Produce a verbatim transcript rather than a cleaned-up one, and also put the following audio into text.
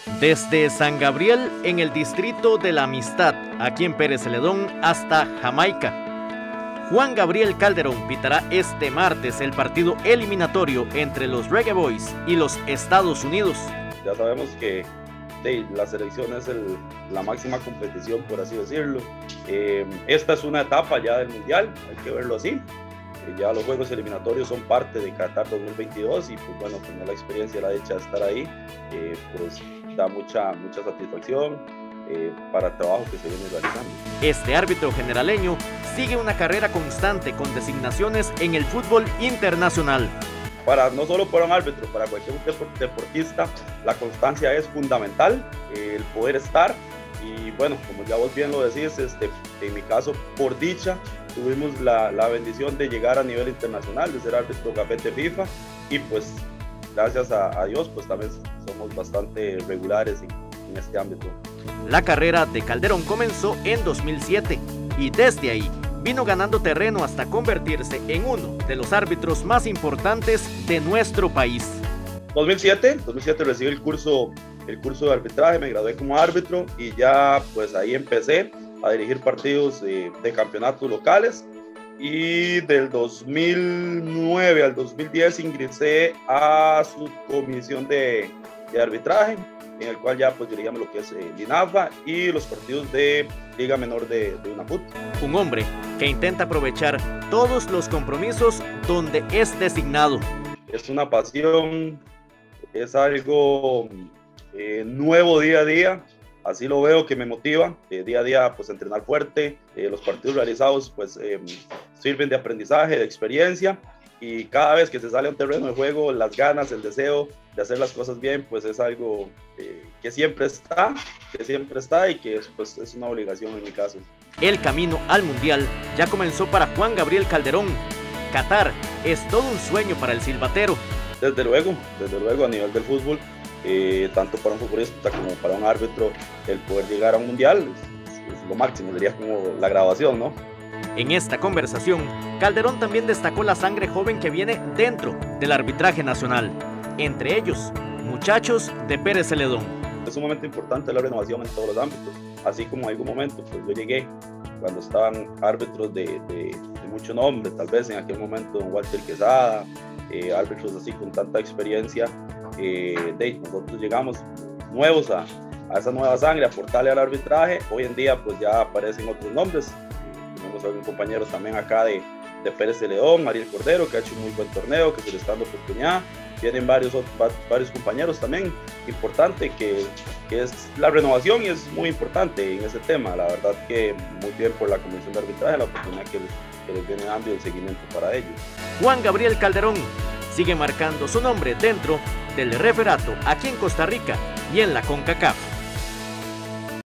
Desde San Gabriel, en el distrito de la Amistad, aquí en Pérez Celedón, hasta Jamaica, Juan Gabriel Calderón pitará este martes el partido eliminatorio entre los Reggae Boys y los Estados Unidos. Ya sabemos que sí, la selección es el, la máxima competición, por así decirlo. Eh, esta es una etapa ya del Mundial, hay que verlo así. Eh, ya los juegos eliminatorios son parte de Qatar dos mil veintidós y pues bueno, tener la experiencia, la dicha de estar ahí, eh, pues da mucha, mucha satisfacción eh, para el trabajo que se viene realizando. Este árbitro generaleño sigue una carrera constante con designaciones en el fútbol internacional. Para, no solo para un árbitro, para cualquier deportista, la constancia es fundamental, eh, el poder estar. Y bueno, como ya vos bien lo decís, este, en mi caso, por dicha, tuvimos la, la bendición de llegar a nivel internacional, de ser árbitro gafete FIFA, y pues gracias a, a Dios, pues también somos bastante regulares en, en este ámbito. La carrera de Calderón comenzó en dos mil siete y desde ahí vino ganando terreno hasta convertirse en uno de los árbitros más importantes de nuestro país. dos mil siete, dos mil siete recibí el curso, el curso de arbitraje, me gradué como árbitro y ya pues ahí empecé a dirigir partidos de, de campeonatos locales, y del dos mil nueve al dos mil diez ingresé a su comisión de, de arbitraje, en el cual ya pues diríamos lo que es eh, Linafa y los partidos de Liga Menor de, de UNAFUT. Un hombre que intenta aprovechar todos los compromisos donde es designado. Es una pasión, es algo eh, nuevo día a día, así lo veo, que me motiva eh, día a día pues entrenar fuerte. Eh, los partidos realizados pues eh, sirven de aprendizaje, de experiencia, y cada vez que se sale a un terreno de juego, las ganas, el deseo de hacer las cosas bien, pues es algo eh, que siempre está, que siempre está y que es, pues, es una obligación en mi caso. El camino al Mundial ya comenzó para Juan Gabriel Calderón. Qatar es todo un sueño para el silbatero. Desde luego, desde luego a nivel del fútbol, eh, tanto para un futbolista como para un árbitro, el poder llegar a un Mundial es, es lo máximo, sería como la graduación, ¿no? En esta conversación, Calderón también destacó la sangre joven que viene dentro del arbitraje nacional, entre ellos, muchachos de Pérez Celedón. Es un momento importante la renovación en todos los ámbitos, así como en algún momento pues yo llegué cuando estaban árbitros de, de, de mucho nombre, tal vez en aquel momento don Walter Quesada, eh, árbitros así con tanta experiencia, eh, de, nosotros llegamos nuevos a, a esa nueva sangre, a aportarle al arbitraje. Hoy en día pues ya aparecen otros nombres. Tenemos algunos compañeros también acá de, de Pérez Celedón, Mariel Cordero, que ha hecho un muy buen torneo, que se le está dando oportunidad. Vienen varios, varios compañeros también, importante, que, que es la renovación, y es muy importante en ese tema. La verdad que muy bien por la Comisión de Arbitraje, la oportunidad que les, que les viene dando y el seguimiento para ellos. Juan Gabriel Calderón sigue marcando su nombre dentro del referato aquí en Costa Rica y en la CONCACAF.